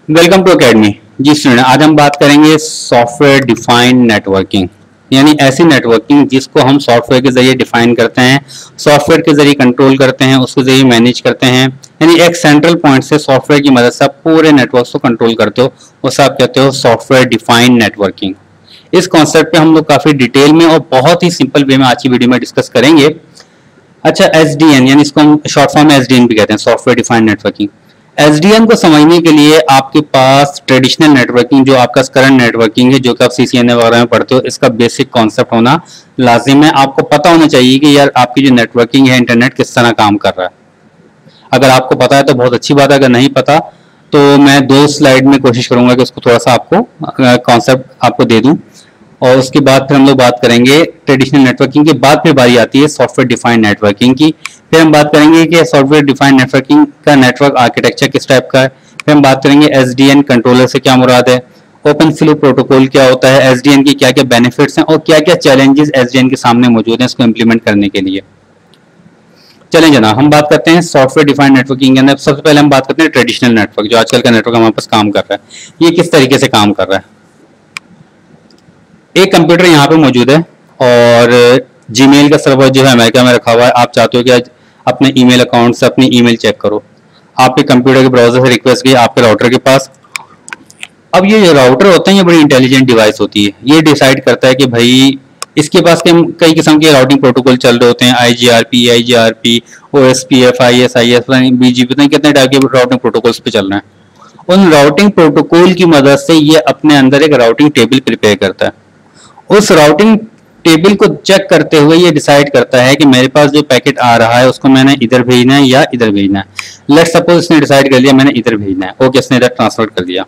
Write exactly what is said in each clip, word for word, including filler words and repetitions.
Welcome to academy. जी student, आज हम बात करेंगे सॉफ्टवेयर डिफाइंड नेटवर्किंग, यानी ऐसी नेटवर्किंग जिसको हम सॉफ्टवेयर के जरिए डिफाइन करते हैं, सॉफ्टवेयर के जरिए कंट्रोल करते हैं, उसके जरिए मैनेज करते हैं। यानी एक सेंट्रल पॉइंट से सॉफ्टवेयर की मदद से आप पूरे नेटवर्क को कंट्रोल करते हो, उसे आप कहते हो सॉफ्टवेयर डिफाइंड नेटवर्किंग। इस कॉन्सेप्ट पे हम लोग काफी डिटेल में और बहुत ही सिंपल वे में आज की वीडियो में डिस्कस करेंगे। अच्छा, एस डी एन यानी इसको हम शॉर्ट फॉर्म में एस डी एन भी कहते हैं, software defined networking. S D N को समझने के लिए आपके पास ट्रेडिशनल नेटवर्किंग, जो आपका करंट नेटवर्किंग है, जो कि आप सी सी एन ए वगैरह में पढ़ते हो, इसका बेसिक कॉन्सेप्ट होना लाजिम है। आपको पता होना चाहिए कि यार आपकी जो नेटवर्किंग है, इंटरनेट किस तरह काम कर रहा है। अगर आपको पता है तो बहुत अच्छी बात है, अगर नहीं पता तो मैं दो स्लाइड में कोशिश करूंगा कि उसको थोड़ा सा आपको कॉन्सेप्ट आपको दे दूं, और उसके बाद फिर हम लोग बात करेंगे ट्रेडिशनल नेटवर्किंग के बाद फिर बारी आती है सॉफ्टवेयर डिफाइंड नेटवर्किंग की। फिर हम बात करेंगे कि सॉफ्टवेयर डिफाइंड नेटवर्किंग का नेटवर्क आर्किटेक्चर किस टाइप का है। फिर हम बात करेंगे एसडीएन कंट्रोलर से क्या मुराद है, ओपन फ्लो प्रोटोकॉल क्या होता है, एसडीएन की क्या क्या बेनिफिट्स हैं और क्या क्या चैलेंजेस एसडीएन के सामने मौजूद हैं इसको इंप्लीमेंट करने के लिए। चलें जना, हम बात करते हैं सॉफ्टवेयर डिफाइंड नेटवर्किंग के अंदर। सबसे पहले हम बात करते हैं ट्रेडिशनल नेटवर्क, जो आजकल का नेटवर्क हमारे पास काम कर रहा है। ये किस तरीके से काम कर रहा है। एक कंप्यूटर यहाँ पे मौजूद है और जीमेल का सर्वर जो है अमेरिका में रखा हुआ है। आप चाहते हो कि अपने ईमेल अकाउंट से अपनी ईमेल चेक करो, आपके कंप्यूटर के ब्राउजर से रिक्वेस्ट गई आपके राउटर के पास। अब ये जो राउटर होते हैं ये बड़ी इंटेलिजेंट डिवाइस होती है। ये डिसाइड करता है कि भाई इसके पास कई किस्म के राउटिंग प्रोटोकॉल चल रहे होते हैं, I G R P, I G R P, O S P F, I S I S, B G P, कितने टाइप के राउटिंग प्रोटोकॉल्स पे चल रहे हैं। उन राउटिंग प्रोटोकॉल की मदद से ये अपने अंदर एक राउटिंग टेबल प्रिपेयर करता है। उस राउटिंग टेबल को चेक करते हुए ये डिसाइड करता है कि मेरे पास जो पैकेट आ रहा है उसको मैंने इधर भेजना है या इधर भेजना है। लेट्स सपोज इसने डिसाइड कर लिया मैंने इधर भेजना है, ओके, इसने इधर ट्रांसफर कर दिया।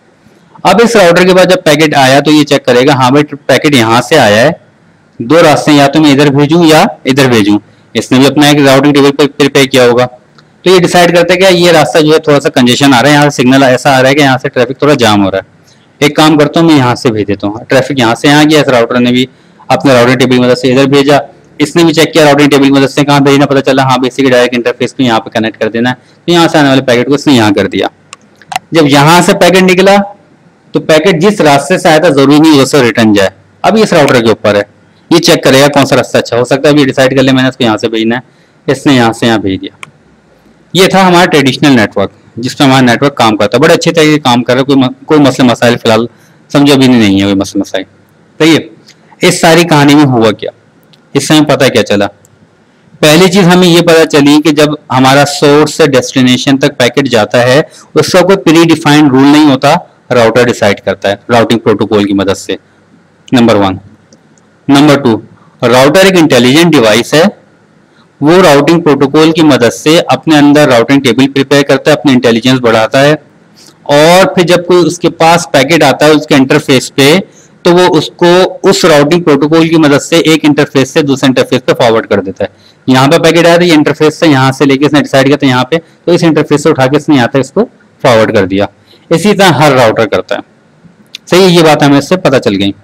अब इस राउटर के बाद जब पैकेट आया तो ये चेक करेगा, हाँ भाई पैकेट यहाँ से आया है, दो रास्ते, या तो मैं इधर भेजूं या इधर भेजूं। इसने भी अपना एक राउटिंग टेबल प्रिपेयर किया होगा, तो ये डिसाइड करता है कि ये रास्ता जो है थोड़ा सा कंजेशन आ रहा है, यहाँ से सिग्नल ऐसा आ रहा है कि यहाँ से ट्रैफिक थोड़ा जाम हो रहा है। एक काम करता हूँ मैं यहाँ से भेज देता हूँ, ट्रैफिक यहाँ से यहाँ गया, इस राउटर ने भी अपने राउटिंग टेबल की मदद से इधर भेजा, इसने भी चेक किया राउटिंग टेबल की मदद से कहाँ भेजना, पता चला हाँ बेसिकली डायरेक्ट इंटरफेस पे यहाँ पे कनेक्ट कर देना है, तो यहाँ से आने वाले पैकेट को इसने यहाँ कर दिया। जब यहाँ से पैकेट निकला तो पैकेट जिस रास्ते से आया था जरूरी नहीं उससे रिटर्न जाए, अब इस राउटर के ऊपर है, ये चेक करेगा कौन सा रास्ता अच्छा हो सकता है। ये डिसाइड कर ले मैंने इसको यहाँ से भेजना है, इसने यहाँ से यहाँ भेज दिया। ये था हमारा ट्रेडिशनल नेटवर्क जिसमें हमारा नेटवर्क काम करता है, बड़े अच्छे तरीके से काम कर रहा है, कोई कोई मसले मसाइल फिलहाल समझो भी नहीं है कोई मसले मसाइल। सही है। इस सारी कहानी में हुआ क्या, इससे हमें पता क्या चला। पहली चीज हमें ये पता चली कि जब हमारा सोर्स से डेस्टिनेशन तक पैकेट जाता है उसका कोई प्री डिफाइंड रूल नहीं होता, राउटर डिसाइड करता है राउटिंग प्रोटोकॉल की मदद से। Number one. Number two, router एक इंटेलिजेंट डिवाइस है, वो राउटिंग प्रोटोकॉल की मदद से अपने अंदर राउटिंग टेबल प्रिपेयर करता है, अपने इंटेलिजेंस बढ़ाता है, और फिर जब कोई उसके पास पैकेट आता है उसके इंटरफेस पे तो वो उसको उस राउटिंग प्रोटोकॉल की मदद से एक इंटरफेस से दूसरे इंटरफेस पे फॉरवर्ड कर देता है। यहाँ पे पैकेट आया था, ये इंटरफेस से यहाँ से लेके इसने डिसाइड किया था यहाँ पे, तो इस इंटरफेस से उठा के इसने यहाँ तक इसको फॉरवर्ड कर दिया। इसी तरह हर राउटर करता है। सही है, ये बात हमें इससे पता चल गई।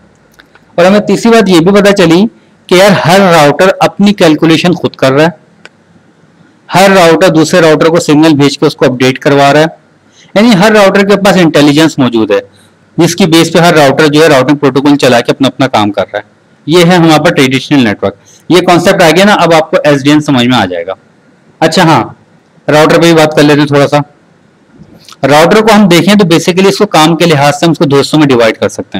और हमें तीसरी बात ये भी पता चली कि यार हर राउटर अपनी कैलकुलेशन खुद कर रहा है, हर राउटर दूसरे राउटर को सिग्नल भेज के उसको अपडेट करवा रहा है, यानी हर राउटर के पास इंटेलिजेंस मौजूद है जिसकी बेस पे हर राउटर जो है राउटिंग प्रोटोकॉल चला के अपना अपना काम कर रहा है। ये है हमारे पास ट्रेडिशनल नेटवर्क। ये कॉन्सेप्ट आ गया ना, अब आपको एसडीएन समझ में आ जाएगा। अच्छा हाँ, राउटर पे भी बात कर लेते हैं थोड़ा सा। राउटर को हम देखें तो बेसिकली इसको काम के लिहाज से हम इसको दो हिस्सों में डिवाइड कर सकते हैं।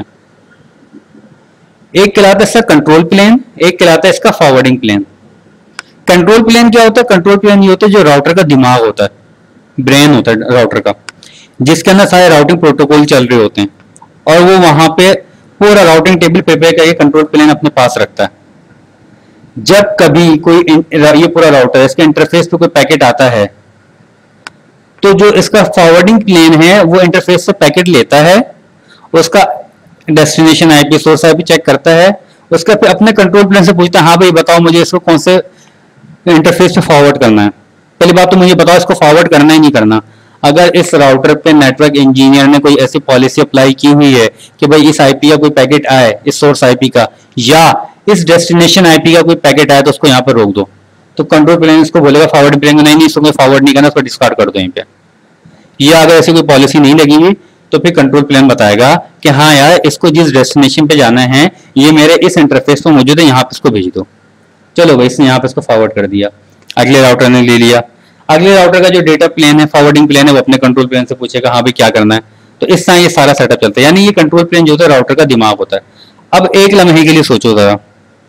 एक कहलाता है इसका कंट्रोल प्लेन, एक कहलाता है इसका फॉरवर्डिंग प्लेन। कंट्रोल प्लेन क्या होता है? कंट्रोल प्लेन ये होता है जो राउटर का दिमाग होता है, ब्रेन होता है राउटर का, जिसके अंदर सारे राउटिंग प्रोटोकॉल चल रहे होते हैं, और वो वहां पे पूरा राउटिंग टेबल प्रिपेयर करके कंट्रोल प्लेन अपने पास रखता है। जब कभी कोई ये पूरा राउटर इसके इंटरफेस पे कोई पैकेट आता है तो जो इसका फॉरवर्डिंग प्लेन है वो इंटरफेस से पैकेट लेता है, उसका destination IP, source IP check करता है, उसका फिर अपने कंट्रोल प्लेन से पूछता है हाँ भाई बताओ मुझे इसको कौन से इंटरफेस पे फॉरवर्ड करना है। पहली बात तो मुझे बताओ इसको फॉरवर्ड करना ही नहीं करना। अगर इस राउटर पे नेटवर्क इंजीनियर ने कोई ऐसी पॉलिसी अप्लाई की हुई है कि भाई इस आईपी का कोई पैकेट आए, इस सोर्स आईपी का या इस डेस्टिनेशन आईपी का कोई पैकेट आए तो उसको यहाँ पर रोक दो, तो कंट्रोल प्लेन इसको बोलेगा फॉरवर्ड प्लेन नहीं नहीं इसको फॉरवर्ड नहीं करना, उसको डिस्कार्ड कर दो यहीं पे। या अगर ऐसी कोई पॉलिसी नहीं लगी हुई तो फिर कंट्रोल प्लेन बताएगा कि हाँ यार इसको जिस डेस्टिनेशन पे जाना है ये मेरे इस इंटरफेस पे मौजूद है, यहाँ पे इसको भेज दो। चलो भाई इसने यहाँ पे इसको फॉरवर्ड कर दिया, अगले राउटर ने ले लिया। अगले राउटर का जो डेटा प्लेन है, फॉरवर्डिंग प्लेन है, वो अपने कंट्रोल प्लेन से पूछेगा हाँ भाई क्या करना है। तो इस तरह ये सारा सेटअप चलता है। यानी ये कंट्रोल प्लेन जो होता है राउटर का दिमाग होता है। अब एक लम्हे के लिए सोचो जरा,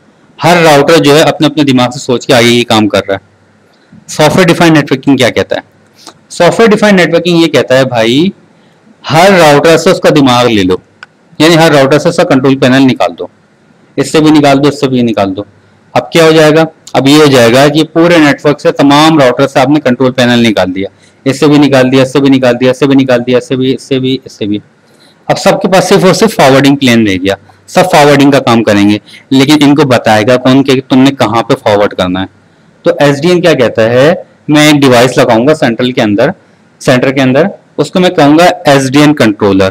हर राउटर जो है अपने अपने दिमाग से सोच के आगे ये काम कर रहा है। सॉफ्टवेयर डिफाइंड नेटवर्किंग क्या कहता है? सॉफ्टवेयर डिफाइंड नेटवर्किंग ये कहता है भाई हर राउटर से उसका दिमाग ले लो, यानी हर राउटर से उसका कंट्रोल पैनल निकाल दो, इससे भी निकाल दो, इससे भी निकाल दो। अब क्या हो जाएगा? अब ये हो जाएगा कि पूरे नेटवर्क से तमाम राउटर से आपने कंट्रोल पैनल निकाल दिया, इससे भी निकाल दिया, इससे भी निकाल दिया, इससे भी निकाल दिया, इससे भी, इससे भी, इससे भी। अब सबके पास सिर्फ और सिर्फ फॉरवर्डिंग प्लेन रह गया, सब फॉरवर्डिंग का काम करेंगे, लेकिन इनको बताएगा कौन कि तुमने कहाँ पे फॉरवर्ड करना है। तो एसडीएन क्या कहता है, मैं एक डिवाइस लगाऊंगा सेंट्रल के अंदर, सेंटर के अंदर, उसको मैं कहूंगा एसडीएन कंट्रोलर।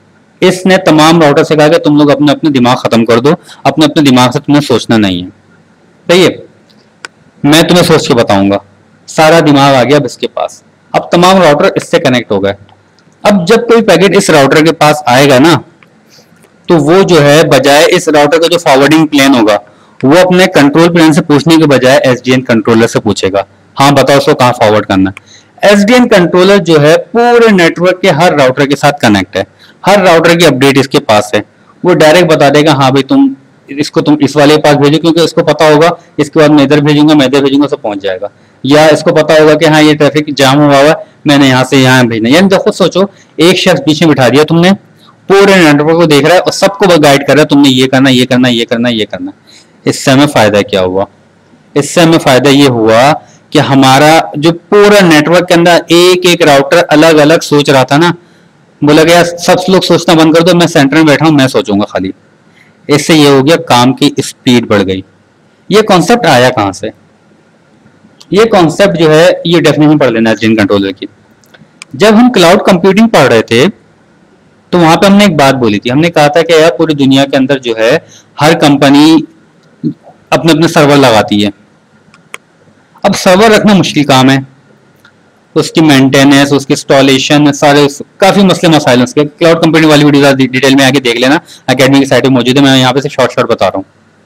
इसने तमाम राउटर से कहा कि तुम लोग अपने अपने दिमाग खत्म कर दो, अपने अपने दिमाग से तुम्हें सोचना नहीं है, सही है, मैं तुम्हें सोच के बताऊंगा। सारा दिमाग आ गया अब इसके पास। अब तमाम राउटर इससे कनेक्ट हो गए। अब जब कोई पैकेट इस राउटर के पास आएगा ना, तो वो जो है बजाय इस राउटर का जो फॉरवर्डिंग प्लेन होगा वो अपने कंट्रोल प्लेन से पूछने के बजाय एसडीएन कंट्रोलर से पूछेगा, हाँ बताओ उसको कहाँ फॉरवर्ड करना है। एसडीएन कंट्रोलर जो है पूरे नेटवर्क के हर राउटर के साथ कनेक्ट है, हर राउटर की अपडेट इसके पास है। वो डायरेक्ट बता देगा हाँ भाई तुम इसको तुम इस वाले के पास भेजो, क्योंकि उसको पता होगा इसके बाद मैं इधर भेजूंगा, मैं इधर भेजूंगा, सब पहुंच जाएगा। या इसको पता होगा कि हाँ ये ट्रैफिक जाम हुआ हुआ है, मैंने यहाँ से यहाँ भेजना। यानी देखो सोचो, एक शख्स बीच में बिठा दिया तुमने, पूरे नेटवर्क को देख रहा है और सबको गाइड कर रहा है, तुमने ये करना, ये करना, ये करना, ये करना। इससे हमें फायदा क्या हुआ? इससे हमें फायदा ये हुआ कि हमारा जो पूरा नेटवर्क के अंदर एक एक राउटर अलग अलग सोच रहा था ना, बोला गया सब लोग सोचना बंद कर दो, मैं सेंटर में बैठा हूं, मैं सोचूंगा खाली। इससे ये हो गया काम की स्पीड बढ़ गई। ये कॉन्सेप्ट आया कहां से? ये कॉन्सेप्ट जो है ये डेफिनेशन पढ़ लेना एसडीएन कंट्रोलर की। जब हम क्लाउड कंप्यूटिंग पढ़ रहे थे तो वहां पे हमने एक बात बोली थी, हमने कहा था कि यार पूरी दुनिया के अंदर जो है हर कंपनी अपने अपने सर्वर लगाती है। अब सर्वर रखना मुश्किल काम है, उसकी मेंटेनेंस, उसकी इंस्टॉलेशन, सारे काफी मसले मसाइल उसके। क्लाउड कंप्यूटिंग वाली वीडियो डिटेल में आके देख लेना, एकेडमी की साइट पे मौजूद है, मैं यहाँ पे सिर्फ शॉर्ट शॉर्ट बता रहा हूँ।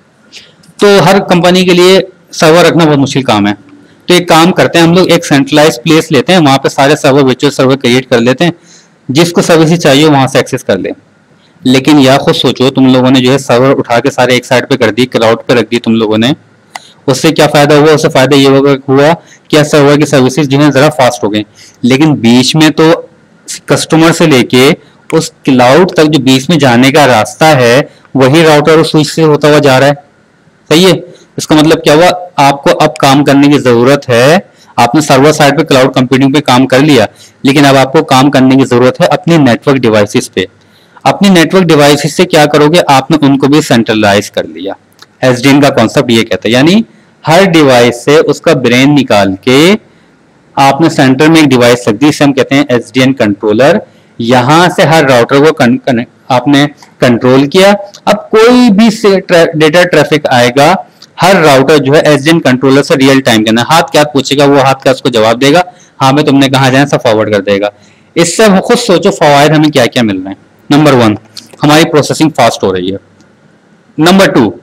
तो हर कंपनी के लिए सर्वर रखना बहुत मुश्किल काम है। तो एक काम करते हैं हम लोग, एक सेंट्रलाइज प्लेस लेते हैं, वहां पे सारे सर्वर वर्चुअल सर्वर क्रिएट कर लेते हैं, जिसको सर्विस चाहिए वहां से एक्सेस कर ले। लेकिन यह खुद सोचो, तुम लोगों ने जो है सर्वर उठा के सारे एक साइड पे कर दी, क्लाउड पे रख दी तुम लोगों ने, उससे क्या फायदा हुआ? उससे फायदा ये हुआ कि सर्वर की सर्विसेज जो है जरा फास्ट हो गई, लेकिन बीच में तो कस्टमर से लेके उस क्लाउड तक जो बीच में जाने का रास्ता है वही राउटर और स्विच से होता हुआ जा रहा है, सही है। इसका मतलब क्या हुआ? आपको अब काम करने की जरूरत है। आपने सर्वर साइड पे क्लाउड कंप्यूटिंग पे काम कर लिया, लेकिन अब आपको काम करने की जरूरत है अपने नेटवर्क डिवाइसेस पे। अपनी नेटवर्क डिवाइसेस से क्या करोगे? आपने उनको भी सेंट्रलाइज कर लिया। एसडीएन का कॉन्सेप्ट ये कहता है, यानी हर डिवाइस से उसका ब्रेन निकाल के आपने सेंटर में एक डिवाइस रख दी, इसे हम कहते हैं एसडीएन कंट्रोलर। यहां से हर राउटर को कन, कन, आपने कंट्रोल किया। अब कोई भी डेटा ट्रैफिक आएगा, हर राउटर जो है एसडीएन कंट्रोलर से रियल टाइम करना, हाथ क्या पूछेगा, वो हाथ क्या उसको जवाब देगा, हाँ मैं तुमने कहा जाए, सब फॉरवर्ड कर देगा। इससे खुद सोचो फवायद हमें क्या क्या मिल रहे हैं। नंबर वन, हमारी प्रोसेसिंग फास्ट हो रही है। नंबर टू,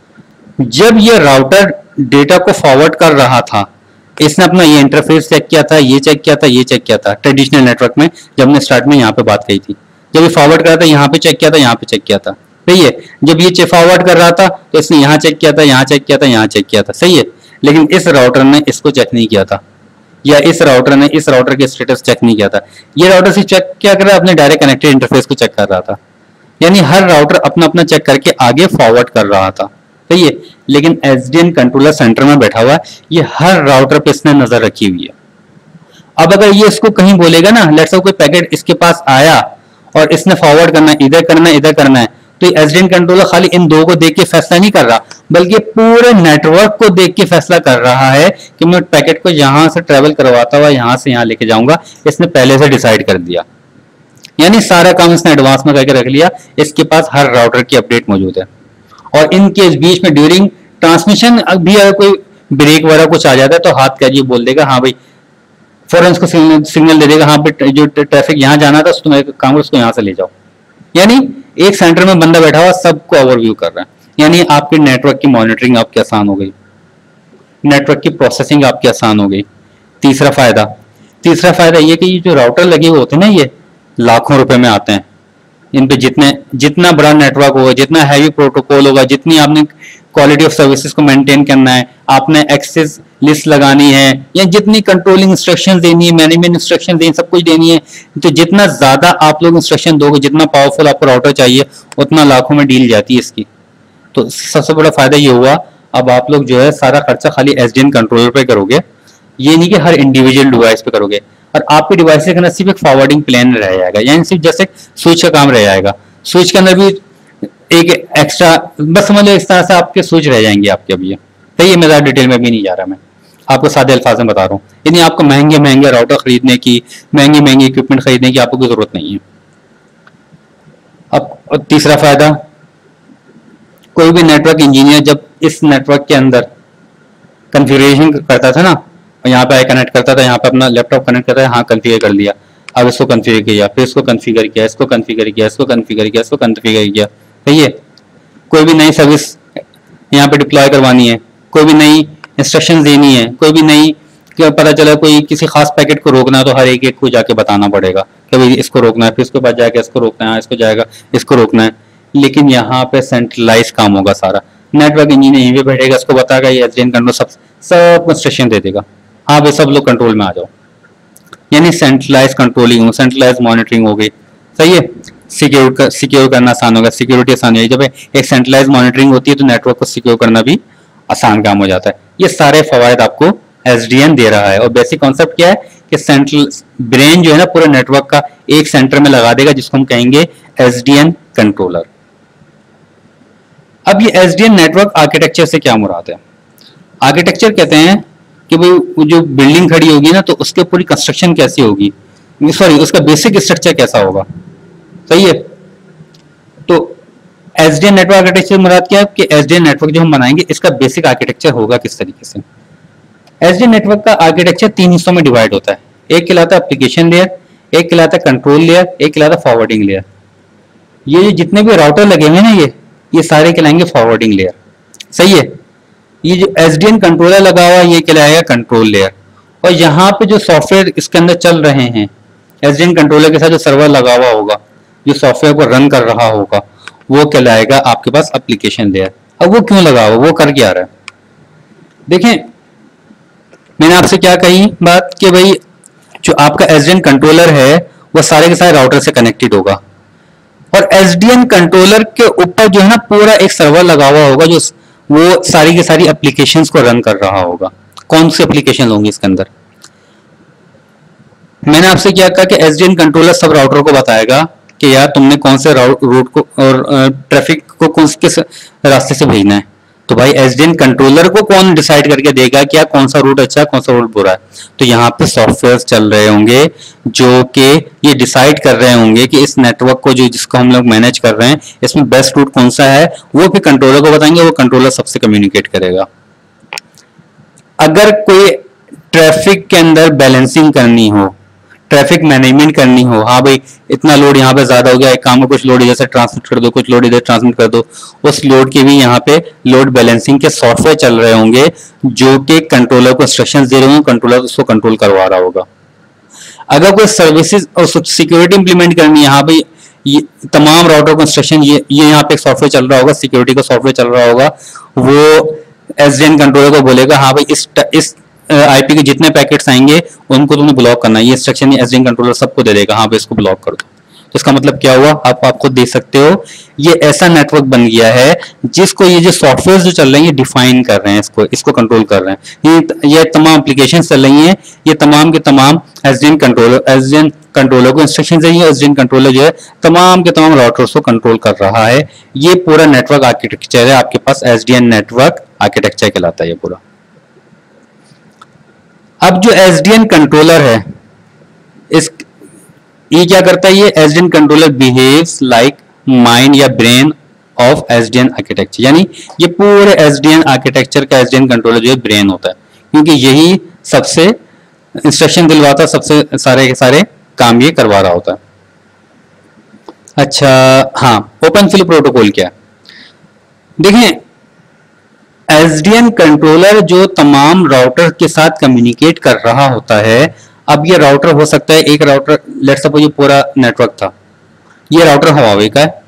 जब ये राउटर डेटा को फॉरवर्ड कर रहा था, इसने अपना ये इंटरफेस चेक किया था, ये चेक किया था, ये चेक किया था। ट्रेडिशनल नेटवर्क में जब हमने स्टार्ट में यहाँ पे बात कही थी, जब ये फॉरवर्ड कर रहा था यहाँ पे चेक किया था, यहाँ पे चेक किया था, सही है। जब ये फॉरवर्ड कर रहा था तो इसने यहाँ चेक किया था, यहाँ चेक किया था, यहाँ चेक किया था, सही है। लेकिन इस राउटर ने इसको चेक नहीं किया था, या इस राउटर ने इस राउटर के स्टेटस चेक नहीं किया था। ये राउटर से चेक क्या कर रहा है? अपने डायरेक्ट कनेक्टेड इंटरफेस को चेक कर रहा था। यानी हर राउटर अपना अपना चेक करके आगे फॉरवर्ड कर रहा था, सही है। लेकिन एसडीएन कंट्रोलर सेंटर में बैठा हुआ है, ये हर राउटर पे इसने नजर रखी हुई है। अब अगर ये इसको कहीं बोलेगा ना, लेट्स से कोई पैकेट इसके पास आया और इसने फॉरवर्ड करना है, इधर करना है, इधर करना है, तो एसडीएन कंट्रोलर खाली इन दो को देख के फैसला नहीं कर रहा, बल्कि पूरे नेटवर्क को देख के फैसला कर रहा है कि मैं पैकेट को यहां से ट्रेवल करवाता हुआ यहां से यहां लेके जाऊंगा। इसने पहले से डिसाइड कर दिया, यानी सारा काम इसने एडवांस में करके रख लिया। इसके पास हर राउटर की अपडेट मौजूद है, और इनके बीच में ड्यूरिंग ट्रांसमिशन भी अगर कोई ब्रेक वगैरह कुछ आ जाता है तो हाथ क्या जी बोल देगा, हाँ भाई फौरन उसको सिग्नल, सिग्नल दे देगा, हाँ पे जो ट्रैफिक यहाँ जाना था तुम्हें काम उसको यहाँ से ले जाओ। यानी एक सेंटर में बंदा बैठा हुआ सबको ओवरव्यू कर रहा है। यानी आपके नेटवर्क की मॉनिटरिंग आपकी आसान हो गई, नेटवर्क की प्रोसेसिंग आपकी आसान हो गई। तीसरा फायदा तीसरा फायदा ये कि ये जो राउटर लगे हुए होते हैं ना, ये लाखों रुपए में आते हैं। इन पे जितने जितना बड़ा नेटवर्क होगा, जितना हैवी प्रोटोकॉल होगा, जितनी आपने क्वालिटी ऑफ सर्विसेज को मेंटेन करना है, आपने एक्सेस लिस्ट लगानी है, या जितनी कंट्रोलिंग इंस्ट्रक्शन देनी है, मैनेजमेंट इंस्ट्रक्शन देनी, सब कुछ देनी है, तो जितना ज्यादा आप लोग इंस्ट्रक्शन दोगे, जितना पावरफुल आपको राउटर चाहिए, उतना लाखों में डील जाती है इसकी। तो सबसे बड़ा फायदा ये हुआ, अब आप लोग जो है सारा खर्चा खाली एसडीएन कंट्रोलर पे करोगे, ये नहीं कि हर इंडिविजुअल डिवाइस पे करोगे। और आपके डिवाइस के अंदर सिर्फ एक फॉरवर्डिंग प्लान रह जाएगा, यानी सिर्फ जैसे स्विच का काम रह जाएगा। स्विच के अंदर भी एक एक्स्ट्रा, बस समझ लो इस तरह से आपके स्विच रह जाएंगे आपके। अभी तो ये मैं ज़्यादा डिटेल में भी नहीं जा रहा, मैं आपको सादे अल्फाज में बता रहा हूँ। यानी आपको महंगे महंगे राउटर खरीदने की, महंगी महंगी इक्विपमेंट खरीदने की आपको कोई जरूरत नहीं है। अब तीसरा फायदा, कोई भी नेटवर्क इंजीनियर जब इस नेटवर्क के अंदर कॉन्फ़िगरेशन करता था ना, यहाँ पे आई कनेक्ट करता था, यहाँ पे अपना लैपटॉप कनेक्ट करता है, हाँ कॉन्फ़िगर कर लिया, अब इसको कॉन्फ़िगर किया, फिर इसको कॉन्फ़िगर किया, इसको कॉन्फ़िगर किया, इसको कॉन्फ़िगर किया, इसको कॉन्फ़िगर किया। सही है। कोई भी नई सर्विस यहाँ पे डिप्लॉय करवानी है, कोई भी नई इंस्ट्रक्शन देनी है, कोई भी नई पता चला कोई किसी खास पैकेट को रोकना है, तो हर एक एक को जाके बताना पड़ेगा कि भाई इसको रोकना है, फिर उसके बाद जाके इसको रोकना है, इसको जाएगा इसको रोकना है। लेकिन यहाँ पे सेंट्रलाइज काम होगा सारा, नेटवर्क इंजीनियर यहीं पे बैठेगा, इसको बताएगा, ये एसडीएन कंट्रोल सब सब इंस्ट्रक्शन दे देगा, हाँ भाई सब लोग कंट्रोल में आ जाओ। यानी सेंट्रलाइज कंट्रोलिंग, सेंट्रलाइज मॉनिटरिंग हो गई। सही है। सिक्योर कर, सिक्योर करना आसान होगा, सिक्योरिटी आसान होगी। जब एक सेंट्रलाइज मॉनिटरिंग होती है तो नेटवर्क को सिक्योर करना भी आसान काम हो जाता है। ये सारे फवायद आपको एसडीएन दे रहा है। और बेसिक कॉन्सेप्ट क्या है कि सेंट्रल ब्रेन जो है ना पूरे नेटवर्क का एक सेंटर में लगा देगा, जिसको हम कहेंगे एसडीएन कंट्रोलर। अब ये एसडीएन नेटवर्क आर्किटेक्चर से क्या मुराद है? आर्किटेक्चर कहते हैं कि भाई जो बिल्डिंग खड़ी होगी ना, तो उसके पूरी कंस्ट्रक्शन कैसी होगी, सॉरी उसका बेसिक स्ट्रक्चर कैसा होगा। सही है। तो एसडीएन नेटवर्क आर्किटेक्चर मुराद क्या है कि एसडीएन नेटवर्क जो हम बनाएंगे इसका बेसिक आर्किटेक्चर होगा किस तरीके से। एसडीएन नेटवर्क का आर्किटेक्चर तीन हिस्सों में डिवाइड होता है। एक कहलाता है एप्लीकेशन लेयर, एक कहलाता है कंट्रोल लेयर, एक कहलाता है फॉरवर्डिंग लेयर। ये जितने भी राउटर लगे हुए हैं ना, ये ये सारे कहलाएंगे फॉरवर्डिंग लेयर। सही है। ये जो एसडीएन कंट्रोलर लगा हुआ है ये कहलाएगा कंट्रोल लेयर। और यहाँ पे जो सॉफ्टवेयर इसके अंदर चल रहे हैं, एसडीएन कंट्रोलर के साथ जो सर्वर लगा हुआ होगा, जो सॉफ्टवेयर को रन कर रहा होगा, वो कहलाएगा आपके पास एप्लीकेशन लेयर। अब वो क्यों लगा हुआ, वो कर क्या रहा है? देखें, मैंने आपसे क्या कही बात कि भाई जो आपका एसडीएन कंट्रोलर है वो सारे के सारे राउटर से कनेक्टेड होगा, और एसडीएन कंट्रोलर के ऊपर जो है ना पूरा एक सर्वर लगा हुआ होगा जो वो सारी की सारी एप्लीकेशंस को रन कर रहा होगा। कौन सी एप्लीकेशन होंगी इसके अंदर? मैंने आपसे क्या कहा कि एसडीएन कंट्रोलर सब राउटर को बताएगा कि यार तुमने कौन से रूट को और ट्रैफिक को कौन किस रास्ते से भेजना है। तो भाई एसडीएन कंट्रोलर को कौन डिसाइड करके देगा कि यार कौन सा रूट अच्छा है, कौन सा रूट बुरा है? तो यहाँ पे सॉफ्टवेयर चल रहे होंगे जो कि ये डिसाइड कर रहे होंगे कि इस नेटवर्क को जो जिसको हम लोग मैनेज कर रहे हैं इसमें बेस्ट रूट कौन सा है, वो फिर कंट्रोलर को बताएंगे, वो कंट्रोलर सबसे कम्युनिकेट करेगा। अगर कोई ट्रैफिक के अंदर बैलेंसिंग करनी हो, ट्रैफिक मैनेजमेंट करनी हो, हाँ भाई इतना लोड यहाँ पे ज्यादा हो गया, एक काम में कुछ लोड इधर से ट्रांसमिट कर दो, कुछ लोड इधर ट्रांसमिट कर दो, उस लोड के भी यहाँ पे लोड बैलेंसिंग के सॉफ्टवेयर चल रहे होंगे जो कि कंट्रोलर को इंस्ट्रक्शंस दे रहे होंगे, कंट्रोलर उसको कंट्रोल करवा रहा होगा। अगर कोई सर्विसेज और सिक्योरिटी इंप्लीमेंट करनी है, हाँ भाई ये तमाम राउटर को इंस्ट्रक्शन, ये ये यहाँ पे एक सॉफ्टवेयर चल रहा होगा, सिक्योरिटी का सॉफ्टवेयर चल रहा होगा, वो एसडीएन कंट्रोलर को बोलेगा हाँ भाई इस इस आईपी के जितने पैकेट्स आएंगे उनको तुमने ब्लॉक करना है, ये इंस्ट्रक्शन एसडीएन कंट्रोलर सबको दे देगा, हाँ भाई इसको ब्लॉक कर दो। तो इसका मतलब क्या हुआ, आप आप खुद देख सकते हो, ये ऐसा नेटवर्क बन गया है जिसको ये जो सॉफ्टवेयर जो चल रहे हैं ये डिफाइन कर रहे हैं, इसको इसको कंट्रोल कर रहे हैं। ये ये तमाम एप्लीकेशन चल रही हैं, ये तमाम के तमाम एसडीएन कंट्रोलर एसडीएन कंट्रोलर को इंस्ट्रक्शन देंगे, एसडीएन कंट्रोलर जो है तमाम के तमाम राउटर्स को कंट्रोल कर रहा है। ये पूरा नेटवर्क आर्किटेक्चर है आपके पास, एसडीएन नेटवर्क आर्किटेक्चर कहलाता है ये पूरा। अब जो एसडीएन कंट्रोलर है, इस ये क्या करता है, ये SDN controller behaves like mind या ब्रेन ऑफ एसडीएन आर्किटेक्चर। यानी ये पूरे एसडीएन आर्किटेक्चर का एसडीएन कंट्रोलर जो है ब्रेन होता है, क्योंकि यही सबसे इंस्ट्रक्शन दिलवाता, सबसे सारे के सारे काम ये करवा रहा होता है। अच्छा हाँ, ओपन फ्लो प्रोटोकॉल क्या है? देखें, एसडीएन कंट्रोलर जो तमाम राउटर के साथ कम्युनिकेट कर रहा होता है। अब ये राउटर हो सकता है, एक राउटर, लेट्स सपोज ये पूरा नेटवर्क था, ये राउटर हवावे का है,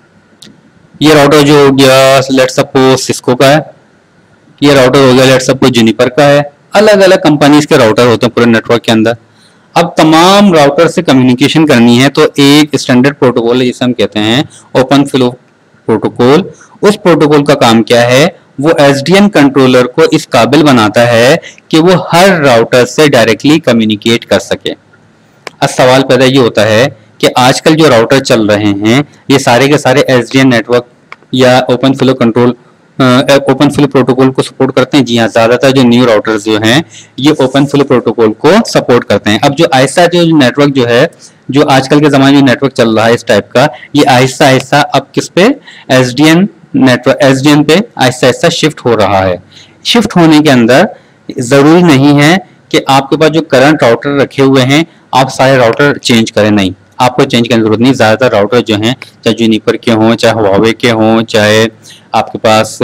ये राउटर जो हो गया लेट्स सपोज सिस्को का है, ये राउटर हो गया लेट्स सपोज जूनिपर का है। अलग अलग कंपनीज के राउटर होते हैं पूरे नेटवर्क के अंदर। अब तमाम राउटर से कम्युनिकेशन करनी है तो एक स्टैंडर्ड प्रोटोकॉल है जिसे हम कहते हैं ओपन फ्लो प्रोटोकॉल। उस प्रोटोकॉल का काम क्या है? वो एसडीएन कंट्रोलर को इस काबिल बनाता है कि वो हर राउटर से डायरेक्टली कम्युनिकेट कर सके। अब सवाल पैदा ये होता है कि आजकल जो राउटर चल रहे हैं ये सारे के सारे एसडीएन नेटवर्क या open flow control open flow protocol को सपोर्ट करते हैं? जी हाँ, ज्यादातर जो न्यू राउटर्स जो हैं ये ओपन फ्लो प्रोटोकॉल को सपोर्ट करते हैं। अब जो आहिस्ता जो नेटवर्क जो है, जो आजकल के जमाने में नेटवर्क चल रहा है इस टाइप का, ये आहिस्ता आहिस्ता अब किस पे? एसडीएन नेटवर्क, एसडीएन पे आहिस्ता आहिस्ता शिफ्ट हो रहा है। शिफ्ट होने के अंदर जरूरी नहीं है कि आपके पास जो करंट राउटर रखे हुए हैं आप सारे राउटर चेंज करें, नहीं, आपको चेंज करने की जरूरत नहीं। ज्यादातर राउटर जो हैं चाहे जूनिपर के हों, चाहे हुआवे के हों, चाहे आपके पास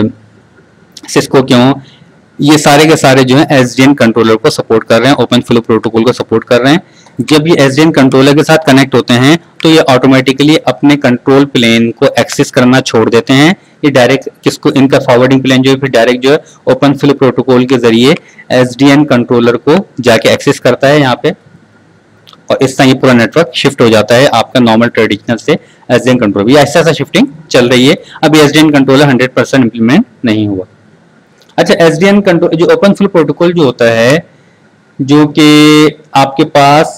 सिस्को के हों, ये सारे के सारे जो हैं एसडीएन कंट्रोलर को सपोर्ट कर रहे हैं, ओपन फ्लो प्रोटोकॉल को सपोर्ट कर रहे हैं। जब ये एसडीएन कंट्रोलर के साथ कनेक्ट होते हैं तो ये ऑटोमेटिकली अपने कंट्रोल प्लेन को एक्सेस करना छोड़ देते हैं। ये डायरेक्ट किसको, इनका फॉरवर्डिंग प्लेन जो है फिर डायरेक्ट जो है ओपन फ्लो प्रोटोकॉल के जरिए एसडीएन कंट्रोलर को जाके एक्सेस करता है यहाँ पे, और इस तरह ये पूरा नेटवर्क शिफ्ट हो जाता है आपका नॉर्मल ट्रेडिशनल से एसडीएन कंट्रोलर। ये ऐसा ऐसा शिफ्टिंग चल रही है। अभी SDN controller hundred percent implement नहीं हुआ। अच्छा, एसडीएन कंट्रोल जो ओपन फ्लो प्रोटोकॉल जो होता है, जो कि आपके पास,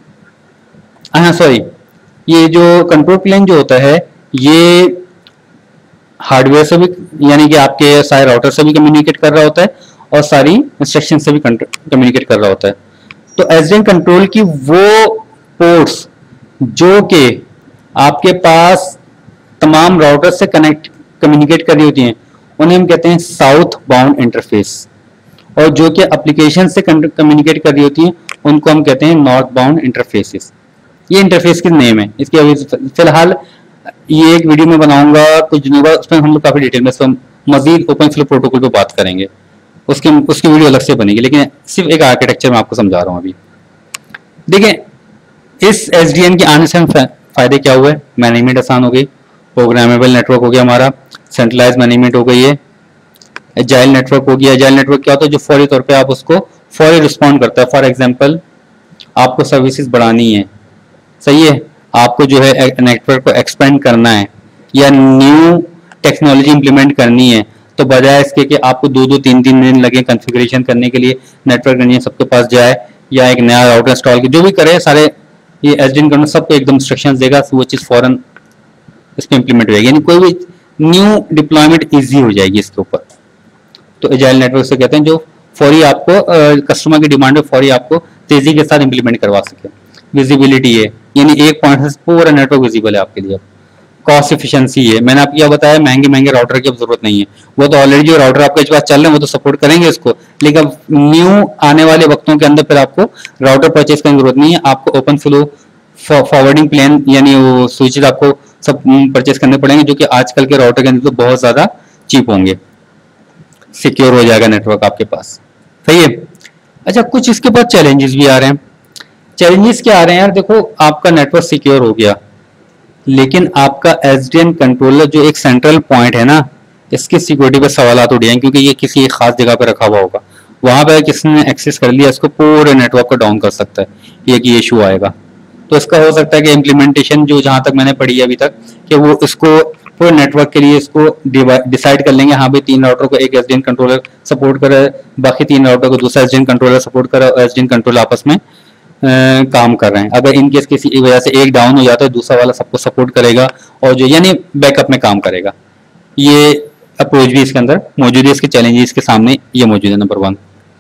हाँ सॉरी, ये जो कंट्रोल प्लेन जो होता है ये हार्डवेयर से भी, यानी कि आपके सारे राउटर से भी कम्युनिकेट कर रहा होता है और सारी इंस्ट्रक्शन से भी कम्युनिकेट कर रहा होता है। तो एसडीएन कंट्रोल की वो पोर्ट्स जो कि आपके पास तमाम राउटर से कनेक्ट कम्युनिकेट कर रही होती हैं उन्हें हम कहते हैं साउथ बाउंड इंटरफेस, और जो कि एप्लीकेशन से कम्युनिकेट कर रही होती हैं उनको हम कहते हैं नॉर्थ बाउंड इंटरफेसेस। ये इंटरफेस के नेम है। इसकी अभी फिलहाल ये एक वीडियो में बनाऊंगा कुछ दिनों बाद, उसमें हम लोग काफी डिटेल में मजीद ओपन फ्लो प्रोटोकॉल पे बात करेंगे, उसकी उसकी वीडियो अलग से बनेगी, लेकिन सिर्फ एक आर्किटेक्चर में आपको समझा रहा हूँ अभी। देखिए, इस एसडीएन के आने से हम फायदे क्या हुए? मैनेजमेंट आसान हो गई, प्रोग्रामेबल नेटवर्क हो गया हमारा, सेंट्रलाइज मैनेजमेंट हो गई है, एजाइल नेटवर्क हो गया। एजाइल नेटवर्क क्या होता है? जो फौरी तौर पे आप उसको फौरी रिस्पॉन्ड करता है। फॉर एग्जांपल, आपको सर्विसेज बढ़ानी है, सही है, आपको जो है नेटवर्क को एक्सपेंड करना है या न्यू टेक्नोलॉजी इंप्लीमेंट करनी है, तो बजाय इसके कि आपको दो दो तीन तीन दिन लगे कॉन्फ़िगरेशन करने के लिए, नेटवर्क इंजीनियर सबके पास जाए या एक नया राउटर इंस्टॉल की जो भी करे, सारे ये एसडीएन करना सबको एकदम इंस्ट्रक्शंस देगा, वो चीज़ फौरन इस पर इंप्लीमेंट हो जाएगी, यानी कोई भी न्यू डिप्लॉयमेंट ईजी हो जाएगी इसके ऊपर। तो एजाइल नेटवर्क से कहते हैं जो फौरी आपको कस्टमर की डिमांड है फौरी आपको तेजी के साथ इंप्लीमेंट करवा सके। विजिबिलिटी है, यानी एक पॉइंट से पूरा नेटवर्क विजिबल है आपके लिए। कॉस्ट एफिशिएंसी है, मैंने आपको क्या बताया, महंगे महंगे राउटर की अब जरूरत नहीं है, वो तो ऑलरेडी जो राउटर आपके पास चल रहे हैं वो तो सपोर्ट करेंगे इसको, लेकिन अब न्यू आने वाले वक्तों के अंदर फिर आपको राउटर परचेज करने की जरूरत नहीं है। आपको ओपन फ्लो फॉरवर्डिंग प्लेन यानी वो स्विचेस आपको सब परचेज करने पड़ेंगे, जो कि आजकल के राउटर के अंदर तो बहुत ज्यादा चीप होंगे, सिक्योर हो जाएगा नेटवर्क आपके पास, सही है। अच्छा, कुछ इसके बाद चैलेंजेस भी आ रहे हैं। चैलेंजेस क्या आ रहे हैं यार? देखो, आपका नेटवर्क सिक्योर हो गया, लेकिन आपका एसडीएन कंट्रोलर जो एक सेंट्रल पॉइंट है ना, इसकी सिक्योरिटी पे सवाल उठ जाएंगे, क्योंकि ये किसी एक खास जगह पे रखा हुआ होगा, वहां पर किसने एक्सेस कर लिया इसको पूरे नेटवर्क को डाउन कर सकता है, ये कि इशू आएगा। तो इसका हो सकता है कि इम्प्लीमेंटेशन जो जहां तक मैंने पढ़ी है अभी तक, कि वो इसको पूरे नेटवर्क के लिए इसको डिसाइड कर लेंगे, हाँ भाई तीन राउटर को एक एसडीएन कंट्रोलर सपोर्ट करे, बाकी तीन राउटर को दूसरा एसडीएन कंट्रोलर सपोर्ट करे, और एसडीएन कंट्रोलर आपस में आ, काम कर रहे हैं। अगर इनकेस किसी वजह से एक डाउन हो जाता है दूसरा वाला सबको सपोर्ट करेगा और जो यानी बैकअप में काम करेगा। ये अप्रोच भी इसके अंदर मौजूद है, इसके चैलेंजेस के सामने ये मौजूद है, नंबर वन।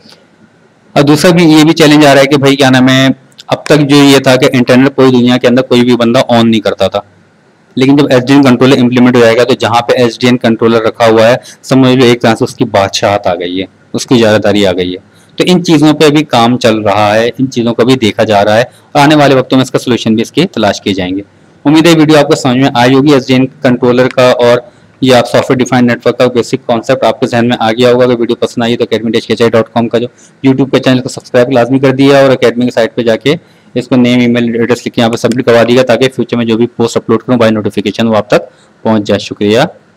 और दूसरा भी ये भी चैलेंज आ रहा है कि भाई क्या नाम है, अब तक जो ये था कि इंटरनेट पूरी दुनिया के अंदर कोई भी बंदा ऑन नहीं करता था, लेकिन जब एसडीएन कंट्रोलर इंप्लीमेंट हो जाएगा तो जहां पे एसडीएन कंट्रोलर रखा हुआ है समझ लो एक तरह से उसकी बादशाहत आ गई है, उसकी इजाजतदारी आ गई है। तो इन चीज़ों पे अभी काम चल रहा है, इन चीज़ों को भी देखा जा रहा है और आने वाले वक्तों में इसका सोल्यूशन भी इसकी तलाश किए जाएंगे। उम्मीद है वीडियो आपको समझ में आई होगी। एसडीएन कंट्रोलर का और या आप सॉफ्टवेयर डिफाइंड नेटवर्क का बेसिक कॉन्सेप्ट आपके जहन में आ गया होगा। अगर वीडियो पसंद आई तो academy dash K H I dot com का जो यूट्यूब के चैनल को सब्सक्राइब लाजमी कर दिया और अकेडमी की साइट पे जाके इसको नेम ईमेल एड्रेस लिख के यहाँ पे सबमिट करवा दिया ताकि फ्यूचर में जो भी पोस्ट अपलोड करूँ बाय नोटिफिकेशन वो आप तक पहुँच जाए। शुक्रिया।